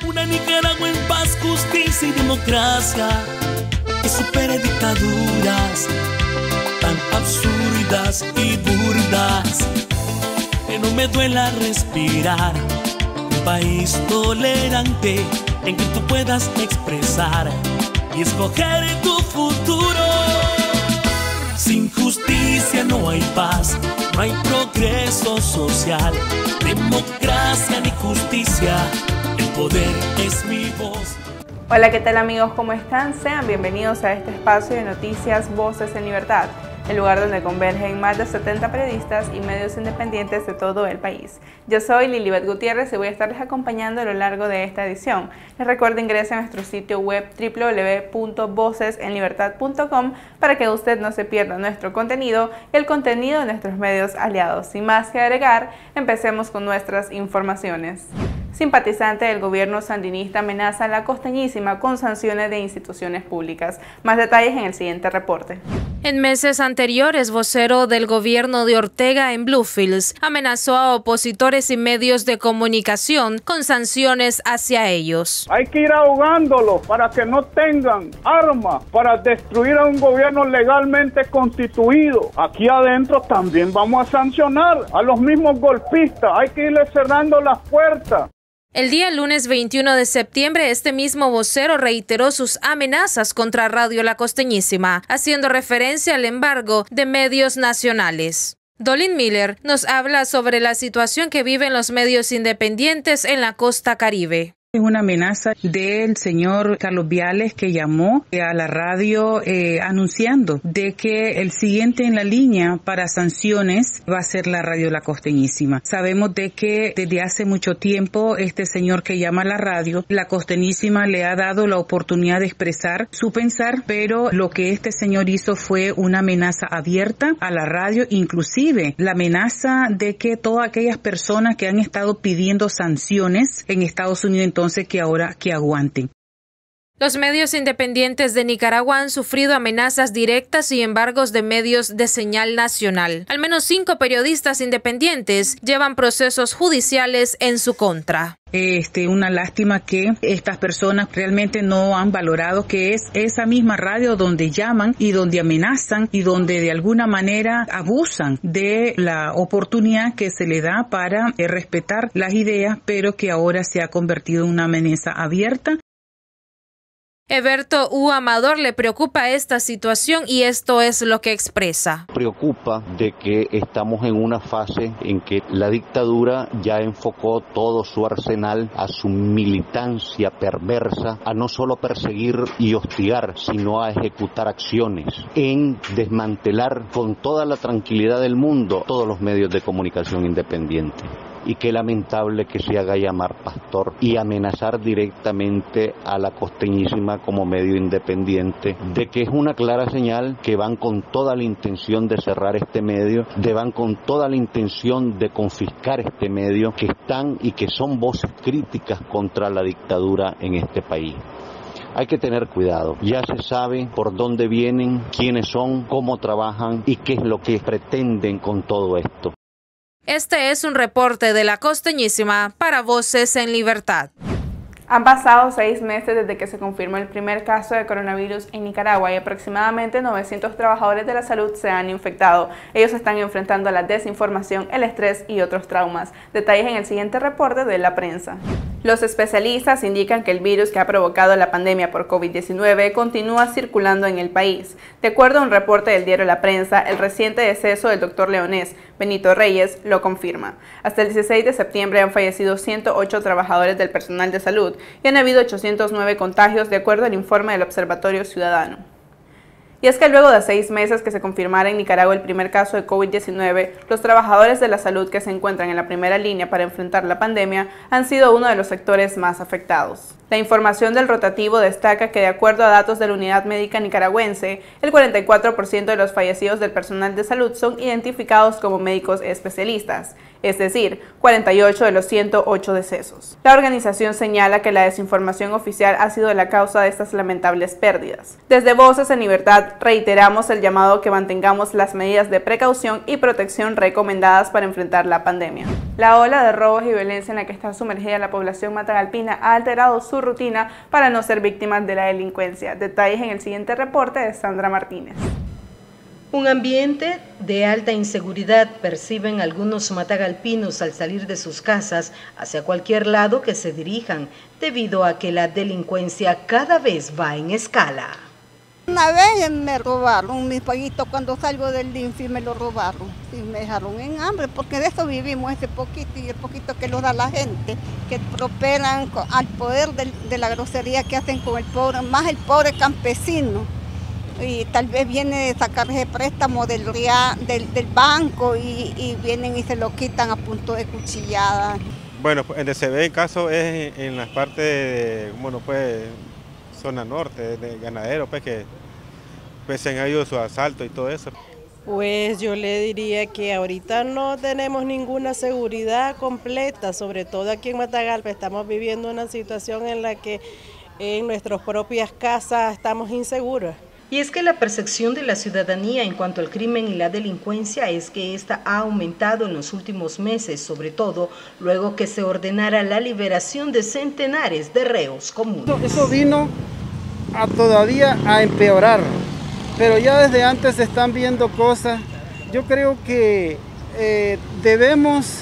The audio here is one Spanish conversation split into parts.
Una Nicaragua en paz, justicia y democracia, que supere dictaduras tan absurdas y burdas, que no me duela respirar. Un país tolerante en que tú puedas expresar y escoger tu futuro. Sin justicia no hay paz, no hay progreso social, democracia ni justicia, el poder es mi voz. Hola, ¿qué tal amigos? ¿Cómo están? Sean bienvenidos a este espacio de noticias Voces en Libertad, el lugar donde convergen más de 70 periodistas y medios independientes de todo el país. Yo soy Lilibet Gutiérrez y voy a estarles acompañando a lo largo de esta edición. Les recuerdo ingresen a nuestro sitio web www.vocesenlibertad.com para que usted no se pierda nuestro contenido y el contenido de nuestros medios aliados. Sin más que agregar, empecemos con nuestras informaciones. Simpatizante del gobierno sandinista amenaza a la Costeñísima con sanciones de instituciones públicas. Más detalles en el siguiente reporte. En meses anteriores, vocero del gobierno de Ortega en Bluefields amenazó a opositores y medios de comunicación con sanciones hacia ellos. Hay que ir ahogándolos para que no tengan armas para destruir a un gobierno legalmente constituido. Aquí adentro también vamos a sancionar a los mismos golpistas. Hay que irles cerrando las puertas. El día lunes 21 de septiembre, este mismo vocero reiteró sus amenazas contra Radio La Costeñísima, haciendo referencia al embargo de medios nacionales. Dolin Miller nos habla sobre la situación que viven los medios independientes en la costa caribe. Es una amenaza del señor Carlos Viales, que llamó a la radio anunciando de que el siguiente en la línea para sanciones va a ser la Radio La Costeñísima. Sabemos de que desde hace mucho tiempo este señor que llama a la radio, La Costeñísima, le ha dado la oportunidad de expresar su pensar, pero lo que este señor hizo fue una amenaza abierta a la radio, inclusive la amenaza de que todas aquellas personas que han estado pidiendo sanciones en Estados Unidos, entonces que ahora que aguanten. Los medios independientes de Nicaragua han sufrido amenazas directas y embargos de medios de señal nacional. Al menos 5 periodistas independientes llevan procesos judiciales en su contra. Una lástima que estas personas realmente no han valorado que es esa misma radio donde llaman y donde amenazan y donde de alguna manera abusan de la oportunidad que se le da para respetar las ideas, pero que ahora se ha convertido en una amenaza abierta. Eberto U. Amador le preocupa esta situación y esto es lo que expresa. Preocupa de que estamos en una fase en que la dictadura ya enfocó todo su arsenal a su militancia perversa, a no solo perseguir y hostigar, sino a ejecutar acciones, en desmantelar con toda la tranquilidad del mundo todos los medios de comunicación independientes. Y qué lamentable que se haga llamar pastor y amenazar directamente a La Costeñísima como medio independiente, de que es una clara señal que van con toda la intención de cerrar este medio, van con toda la intención de confiscar este medio, que están y que son voces críticas contra la dictadura en este país. Hay que tener cuidado, ya se sabe por dónde vienen, quiénes son, cómo trabajan y qué es lo que pretenden con todo esto. Este es un reporte de La Costeñísima para Voces en Libertad. Han pasado 6 meses desde que se confirmó el primer caso de coronavirus en Nicaragua y aproximadamente 900 trabajadores de la salud se han infectado. Ellos están enfrentando la desinformación, el estrés y otros traumas. Detalles en el siguiente reporte de La Prensa. Los especialistas indican que el virus que ha provocado la pandemia por COVID-19 continúa circulando en el país. De acuerdo a un reporte del diario La Prensa, el reciente deceso del doctor leonés Benito Reyes lo confirma. Hasta el 16 de septiembre han fallecido 108 trabajadores del personal de salud y han habido 809 contagios de acuerdo al informe del Observatorio Ciudadano. Y es que luego de 6 meses que se confirmara en Nicaragua el primer caso de COVID-19, los trabajadores de la salud que se encuentran en la primera línea para enfrentar la pandemia han sido uno de los sectores más afectados. La información del rotativo destaca que de acuerdo a datos de la Unidad Médica Nicaragüense, el 44% de los fallecidos del personal de salud son identificados como médicos especialistas. es decir, 48 de los 108 decesos. La organización señala que la desinformación oficial ha sido la causa de estas lamentables pérdidas. Desde Voces en Libertad reiteramos el llamado a que mantengamos las medidas de precaución y protección recomendadas para enfrentar la pandemia. La ola de robos y violencia en la que está sumergida la población matagalpina ha alterado su rutina para no ser víctimas de la delincuencia. Detalles en el siguiente reporte de Sandra Martínez. Un ambiente de alta inseguridad perciben algunos matagalpinos al salir de sus casas hacia cualquier lado que se dirijan, debido a que la delincuencia cada vez va en escala. Una vez me robaron mis paguitos cuando salgo del DINFI, me lo robaron y me dejaron en hambre, porque de eso vivimos, ese poquito y el poquito que lo da la gente, que prosperan al poder de la grosería que hacen con el pobre, más el pobre campesino. Y tal vez viene de sacarse préstamo del banco y vienen y se lo quitan a punto de cuchillada. Bueno, donde se ve el caso es en las partes de, bueno, pues, zona norte, de ganadero, pues, que pues, se han ido su asalto y todo eso. Pues yo le diría que ahorita no tenemos ninguna seguridad completa, sobre todo aquí en Matagalpa estamos viviendo una situación en la que en nuestras propias casas estamos inseguros. Y es que la percepción de la ciudadanía en cuanto al crimen y la delincuencia es que esta ha aumentado en los últimos meses, sobre todo luego que se ordenara la liberación de centenares de reos comunes. Eso vino todavía a empeorar, pero ya desde antes se están viendo cosas. Yo creo que debemos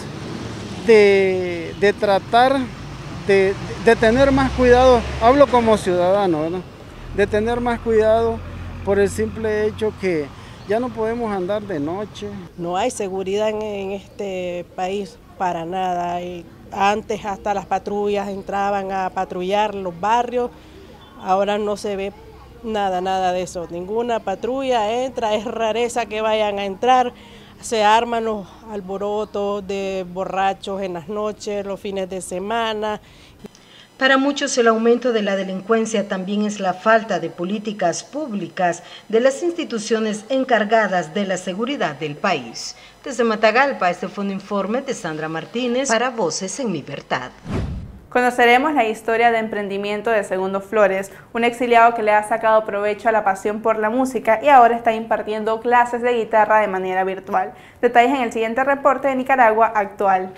de tratar de tener más cuidado, hablo como ciudadano, ¿verdad? De tener más cuidado por el simple hecho que ya no podemos andar de noche. No hay seguridad en este país para nada. Antes hasta las patrullas entraban a patrullar los barrios, ahora no se ve nada de eso. Ninguna patrulla entra, es rareza que vayan a entrar. Se arman los alborotos de borrachos en las noches, los fines de semana. Para muchos el aumento de la delincuencia también es la falta de políticas públicas de las instituciones encargadas de la seguridad del país. Desde Matagalpa, este fue un informe de Sandra Martínez para Voces en Libertad. Conoceremos la historia de emprendimiento de Segundo Flores, un exiliado que le ha sacado provecho a la pasión por la música y ahora está impartiendo clases de guitarra de manera virtual. Detalles en el siguiente reporte de Nicaragua Actual.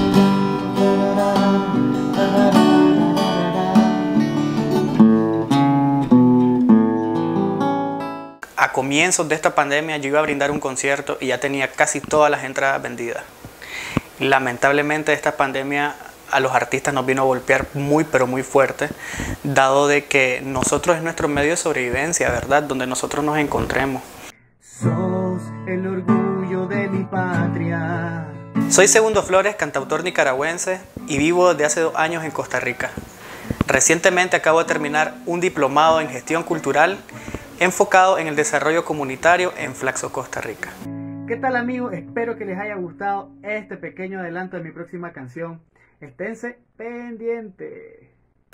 A comienzos de esta pandemia yo iba a brindar un concierto y ya tenía casi todas las entradas vendidas. Lamentablemente esta pandemia a los artistas nos vino a golpear muy pero muy fuerte, dado de que nosotros es nuestro medio de sobrevivencia, ¿verdad? Donde nosotros nos encontremos. Sos el orgullo de mi patria. Soy Segundo Flores, cantautor nicaragüense y vivo desde hace 2 años en Costa Rica. Recientemente acabo de terminar un diplomado en gestión cultural enfocado en el desarrollo comunitario en Flaxo, Costa Rica. ¿Qué tal, amigos? Espero que les haya gustado este pequeño adelanto de mi próxima canción. Esténse pendientes.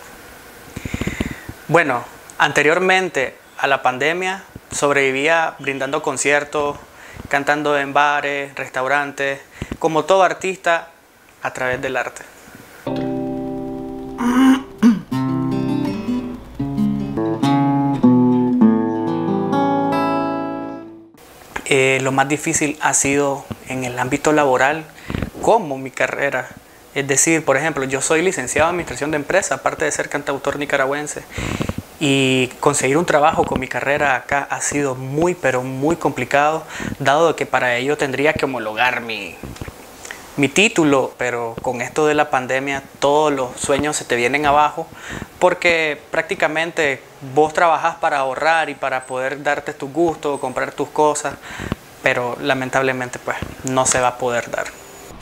Bueno, anteriormente a la pandemia sobrevivía brindando conciertos, cantando en bares, restaurantes, como todo artista a través del arte. Lo más difícil ha sido en el ámbito laboral, como mi carrera. Es decir, por ejemplo, yo soy licenciado en Administración de Empresas, aparte de ser cantautor nicaragüense. Y conseguir un trabajo con mi carrera acá ha sido muy, pero muy complicado, dado que para ello tendría que homologar mi título, pero con esto de la pandemia todos los sueños se te vienen abajo, porque prácticamente vos trabajás para ahorrar y para poder darte tus gustos, comprar tus cosas, pero lamentablemente pues no se va a poder dar.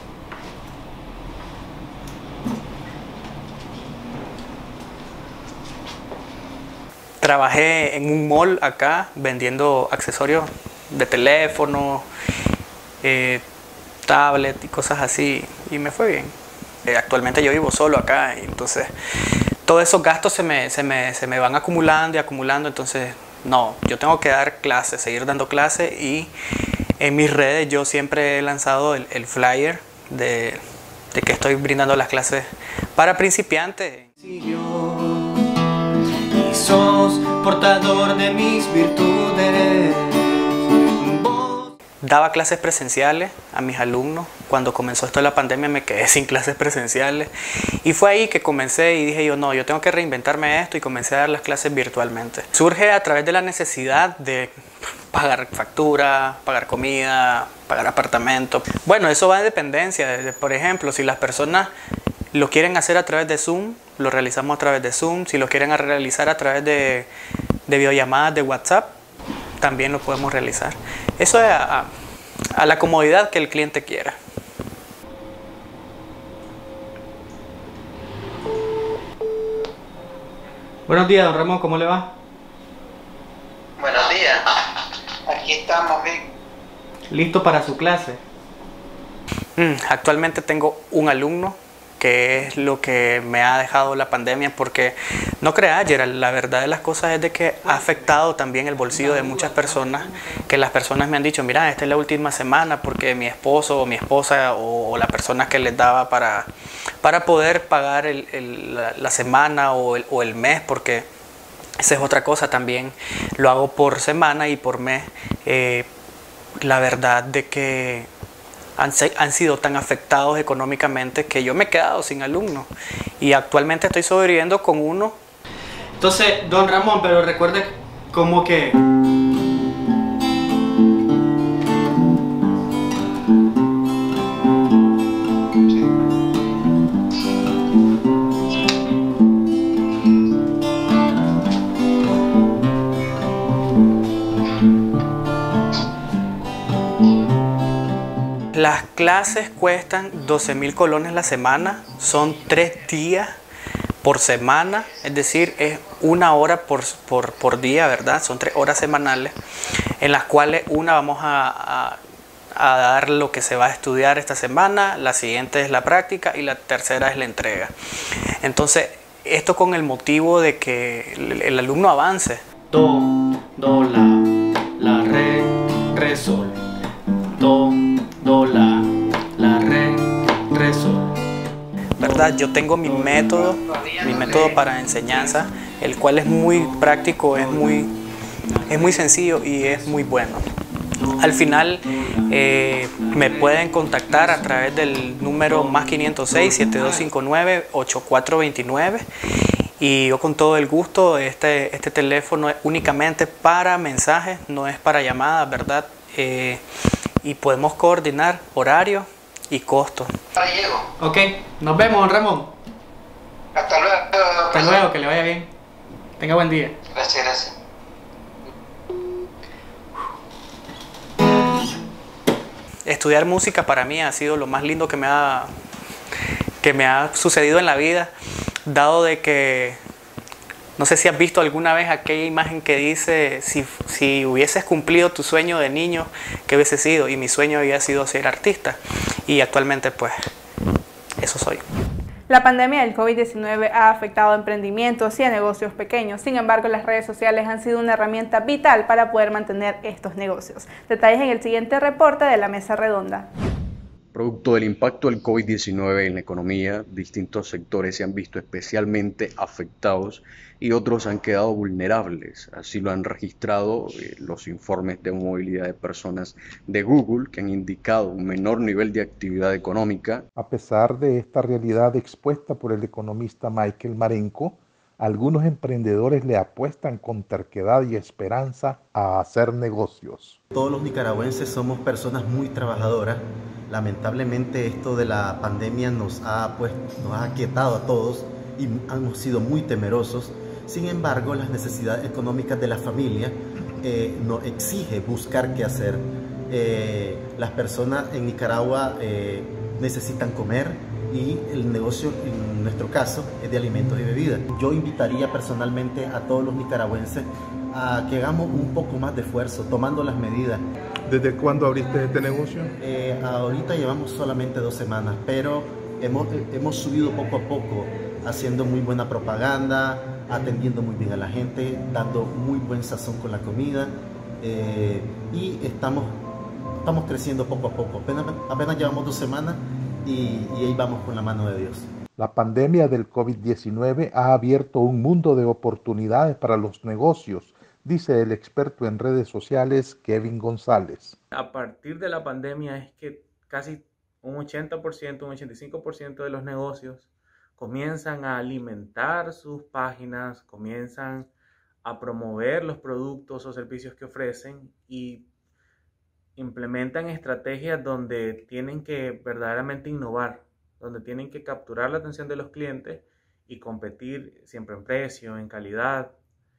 Trabajé en un mall acá vendiendo accesorios de teléfono, tablet y cosas así, y me fue bien. Actualmente yo vivo solo acá, y entonces todos esos gastos se me van acumulando y acumulando, entonces no, yo tengo que dar clases, seguir dando clases, y en mis redes yo siempre he lanzado el flyer de que estoy brindando las clases para principiantes. Y sos portador de mis virtudes. Daba clases presenciales a mis alumnos. Cuando comenzó esto de la pandemia me quedé sin clases presenciales y fue ahí que comencé y dije yo no, yo tengo que reinventarme esto y comencé a dar las clases virtualmente. Surge a través de la necesidad de pagar factura, pagar comida, pagar apartamento. Bueno, eso va de dependencia. Por ejemplo, si las personas lo quieren hacer a través de Zoom, lo realizamos a través de Zoom. Si lo quieren realizar a través de videollamadas de WhatsApp, también lo podemos realizar. Eso es a la comodidad que el cliente quiera. Buenos días, don Ramón, ¿cómo le va? Buenos días, aquí estamos bien. ¿Listo para su clase? Actualmente tengo un alumno, que es lo que me ha dejado la pandemia, porque no creas, Gerald, la verdad de las cosas es de que ha afectado también el bolsillo de muchas personas, que las personas me han dicho, mira, esta es la última semana porque mi esposo o mi esposa o la persona que les daba para poder pagar la semana o el mes, porque esa es otra cosa también, lo hago por semana y por mes. La verdad de que han sido tan afectados económicamente que yo me he quedado sin alumnos y actualmente estoy sobreviviendo con uno. Entonces, don Ramón, pero recuerde como que... Las clases cuestan 12.000 colones la semana, son 3 días por semana, es decir, es 1 hora por día, ¿verdad? Son 3 horas semanales, en las cuales una vamos a dar lo que se va a estudiar esta semana, la siguiente es la práctica y la tercera es la entrega. Entonces, esto con el motivo de que el alumno avance. Do, la, re, sol. Do, la, re, sol. ¿Verdad? Yo tengo mi método para enseñanza, el cual es muy práctico, es muy sencillo y es muy bueno. Al final me pueden contactar a través del número +506-7259-8429 y yo con todo el gusto, este teléfono es únicamente para mensajes, no es para llamadas, ¿verdad? Y podemos coordinar horario y costo. Ok, nos vemos, don Ramón. Hasta luego. Hasta luego, que le vaya bien. Tenga buen día. Gracias. Estudiar música para mí ha sido lo más lindo que me ha sucedido en la vida, dado de que, no sé si has visto alguna vez aquella imagen que dice, si hubieses cumplido tu sueño de niño, ¿qué hubiese sido? Y mi sueño había sido ser artista, y actualmente pues eso soy. La pandemia del COVID-19 ha afectado a emprendimientos y a negocios pequeños. Sin embargo, las redes sociales han sido una herramienta vital para poder mantener estos negocios. Detalles en el siguiente reporte de la Mesa Redonda. Producto del impacto del COVID-19 en la economía, distintos sectores se han visto especialmente afectados y otros han quedado vulnerables. Así lo han registrado los informes de movilidad de personas de Google, que han indicado un menor nivel de actividad económica. A pesar de esta realidad expuesta por el economista Michael Marenco, algunos emprendedores le apuestan con terquedad y esperanza a hacer negocios. Todos los nicaragüenses somos personas muy trabajadoras. Lamentablemente esto de la pandemia nos ha aquietado a todos y hemos sido muy temerosos. Sin embargo, las necesidades económicas de la familia nos exige buscar qué hacer. Las personas en Nicaragua necesitan comer y el negocio, en nuestro caso, es de alimentos y bebidas. Yo invitaría personalmente a todos los nicaragüenses a que hagamos un poco más de esfuerzo, tomando las medidas. ¿Desde cuándo abriste este negocio? Ahorita llevamos solamente 2 semanas, pero hemos subido poco a poco, haciendo muy buena propaganda, atendiendo muy bien a la gente, dando muy buen sazón con la comida y estamos creciendo poco a poco. Apenas llevamos 2 semanas y ahí vamos con la mano de Dios. La pandemia del COVID-19 ha abierto un mundo de oportunidades para los negocios, dice el experto en redes sociales Kevin González. A partir de la pandemia es que casi un 80%, un 85% de los negocios comienzan a alimentar sus páginas, comienzan a promover los productos o servicios que ofrecen y implementan estrategias donde tienen que verdaderamente innovar, donde tienen que capturar la atención de los clientes y competir siempre en precio, en calidad,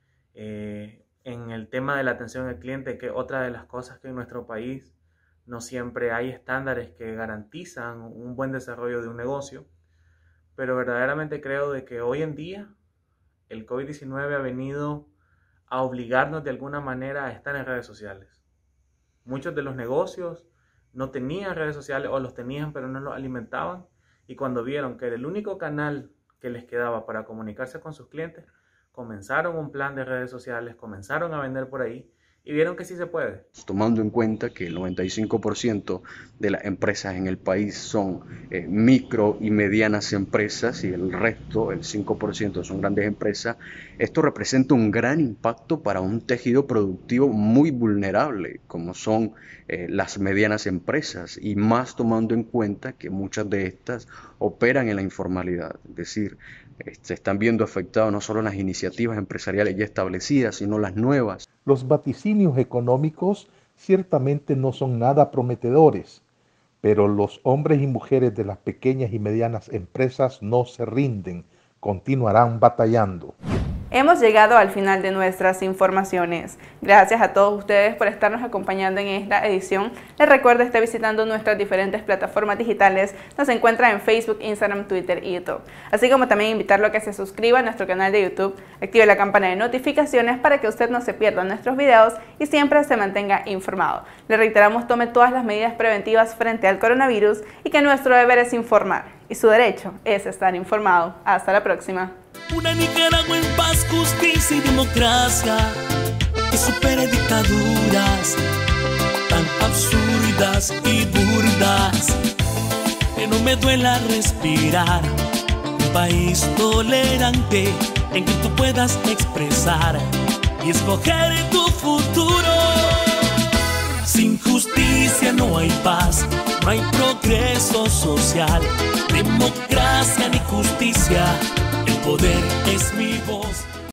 en el tema de la atención al cliente, que otra de las cosas que en nuestro país no siempre hay estándares que garantizan un buen desarrollo de un negocio, pero verdaderamente creo de que hoy en día el COVID-19 ha venido a obligarnos de alguna manera a estar en redes sociales. Muchos de los negocios no tenían redes sociales o los tenían pero no los alimentaban, y cuando vieron que era el único canal que les quedaba para comunicarse con sus clientes, comenzaron un plan de redes sociales, comenzaron a vender por ahí y vieron que sí se puede. Tomando en cuenta que el 95% de las empresas en el país son micro y medianas empresas y el resto, el 5%, son grandes empresas, esto representa un gran impacto para un tejido productivo muy vulnerable, como son las medianas empresas, y más tomando en cuenta que muchas de estas operan en la informalidad, es decir, se están viendo afectadas no solo las iniciativas empresariales ya establecidas, sino las nuevas. Los vaticinios económicos ciertamente no son nada prometedores, pero los hombres y mujeres de las pequeñas y medianas empresas no se rinden, continuarán batallando. Hemos llegado al final de nuestras informaciones. Gracias a todos ustedes por estarnos acompañando en esta edición. Les recuerdo estar visitando nuestras diferentes plataformas digitales. Nos encuentran en Facebook, Instagram, Twitter y YouTube. Así como también invitarlo a que se suscriba a nuestro canal de YouTube, active la campana de notificaciones para que usted no se pierda nuestros videos y siempre se mantenga informado. Le reiteramos, tome todas las medidas preventivas frente al coronavirus y que nuestro deber es informar y su derecho es estar informado. Hasta la próxima. Una Nicaragua en paz, justicia y democracia, que supere dictaduras tan absurdas y burdas, que no me duela respirar. Un país tolerante en que tú puedas expresar y escoger tu futuro. Sin justicia no hay paz, no hay progreso social, democracia ni justicia. El poder es mi voz.